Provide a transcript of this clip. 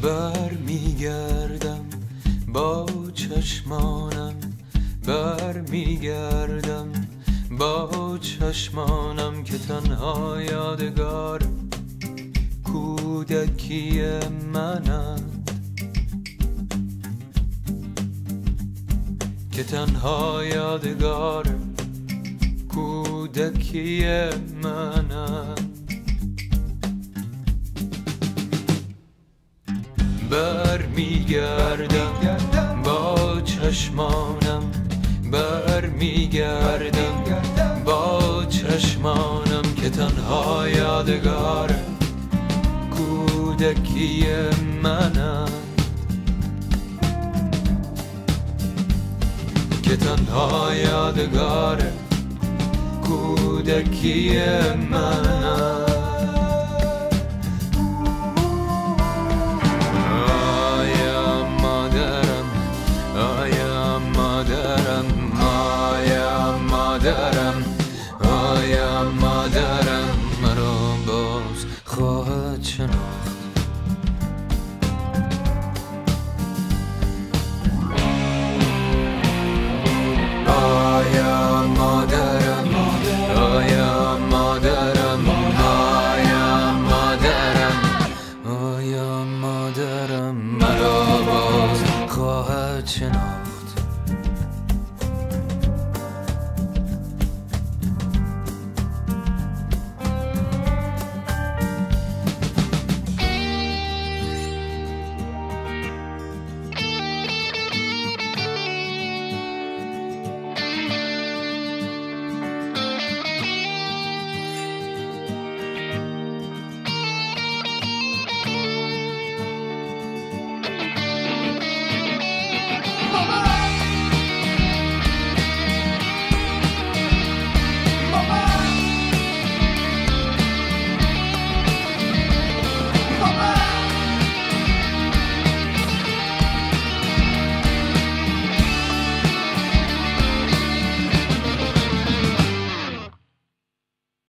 برمیگردم با چشمانم، برمیگردم با چشمانم که تنها یادگار کودکی منند، که تنها یادگار کودکی منند. برمیگردم با چشمانم، برمیگردم با چشمانم که تنها یادگار کودکی منند، که تنها یادگار کودکی منند. مادرم مرا باز خواهد شناخت.